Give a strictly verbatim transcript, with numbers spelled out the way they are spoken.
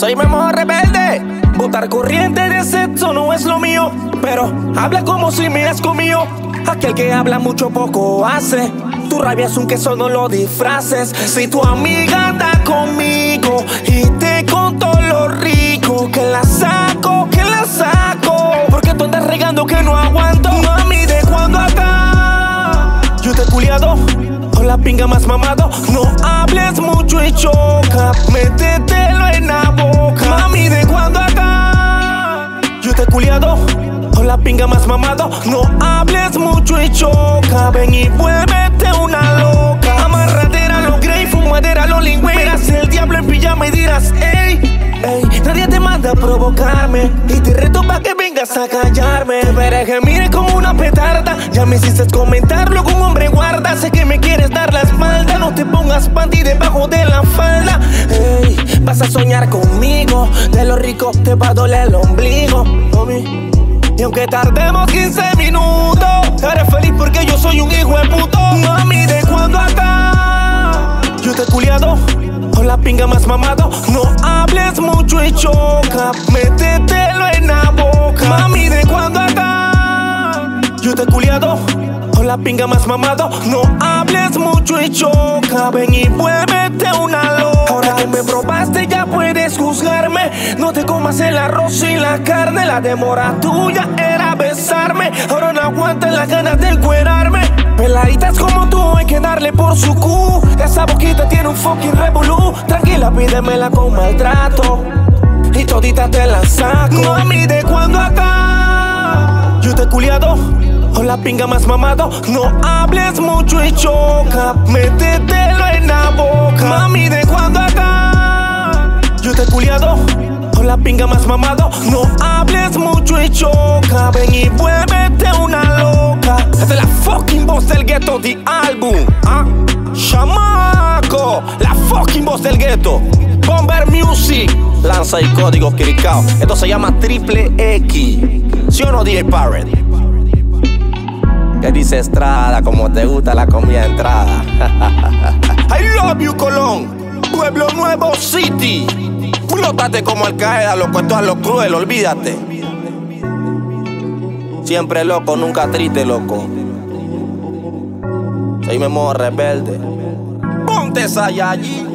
Soy Memo rebelde. Botar corriente de sexo no es lo mío, pero habla como si me has comido. Aquel que habla mucho poco hace. Tu rabia es un queso, no lo disfraces. Si tu amiga anda conmigo y te contó lo rico, que la saco, que la saco, porque tú andas regando que no aguanto. Mami, ¿de cuando acá? Yo te he culiado con la pinga más mamado. No hables mucho y choca, métetelo en la boca. Mami, ¿de cuando acá? Yo te he culiado con la pinga más mamado. No hables mucho y choca, ven y vuélvete una loca. Amarradera lo grey, fumadera lo lingüe. Verás el diablo en pijama y dirás, ey, ey, nadie te manda a provocarme y te reto pa' que vengas a callarme. Pero que mire como una petarda, ya me hiciste comentarlo con un hombre guarda. Sé que me quieres dar la espalda, no te pongas panty debajo de la falda. Ey, vas a soñar conmigo, de lo rico te va a doler el ombligo, mami. Y aunque tardemos quince minutos, eres feliz porque yo soy un hijo de puto. Mami, ¿de cuando acá? Yo te he culiado con la pinga más mamado. No hables mucho y choca, métetelo en la boca. Mami, ¿de cuando acá? Yo te he culiado con la pinga más mamado. No hables mucho y choca, ven y vuélvete una loca. Ahora que me probaste ya puedes juzgarme. No te comas el arroz y la carne. La demora tuya era besarme. Ahora no aguantan las ganas de encuerarme. Peladitas como tú hay que darle por su cu. Esa boquita tiene un fucking revolú. Tranquila, pídemela con maltrato y todita te la saco. Mami, ¿de cuando acá? Yo te he culiado con la pinga más mamado. No hables mucho y choca, métetelo en la boca. Mami, ¿de cuando acá? Yo te he culiado con la pinga más mamado. No hables mucho y choca, ven y vuélvete una loca. Es de la fucking voz del gueto, the álbum, ¿ah? Chamaco, la fucking voz del gueto. Bomber Music lanza el código Kirikao. Esto se llama Triple X. ¿Sí o no, D J Parrot? ¿Qué dice Estrada? Como te gusta la comida de entrada. I love you, Colón. Pueblo Nuevo City. Flótate como Al Qaeda, loco, esto es lo cruel, olvídate. Siempre loco, nunca triste, loco. Soy Memo rebelde. Ponte esa allí.